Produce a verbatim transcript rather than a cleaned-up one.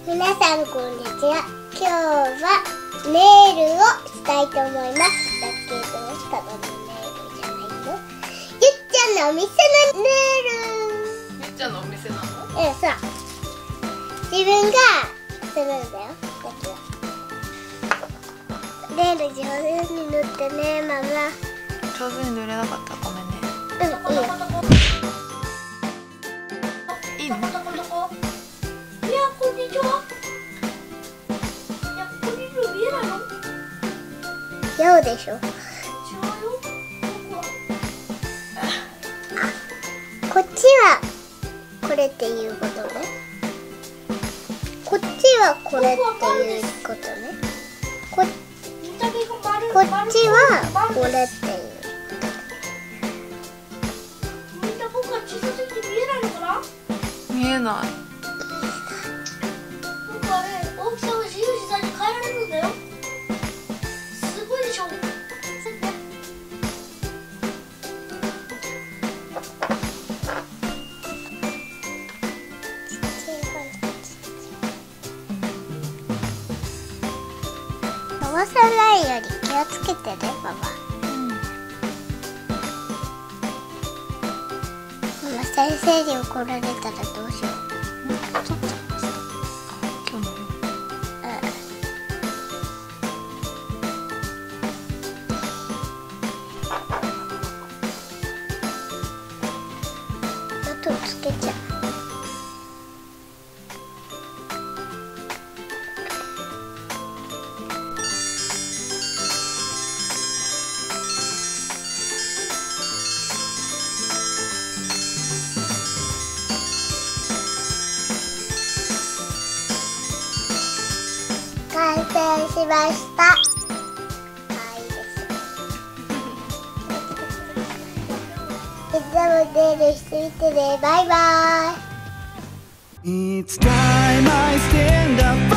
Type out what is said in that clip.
皆さんこんにちは。今日はネイルをしたいと思います。だけどただのネイルじゃないよ。ゆっちゃんのお店のネイル。 ゆっちゃんのお店なの？ え、そう。自分がするんだよ。だけどネイル上手に塗ってね、ママ。 上手に塗れなかったらごめんね。 うん、いいよ。 いいの？ いや、こんにちは。いや、ここにいるの見えないの？ ようでしょ。 違うよ。僕は。 こっちはこれっていうことね。こっちはこれっていうことね。こ見た目が丸い。 こっちはこれっていう。 みんな僕が小さすぎて見えないのかな？ 見えない。 僕はね、大きさを自由自在に変えられるんだよ。すごいでしょ。 飛ばさないように気をつけてね、ママ。ママ、先生に怒られたらどうしよう。 今日のあとつけちゃう。完成しました。あ、いいですね。いつもネイルしてみてね。バイバイ。 It's time I stand up.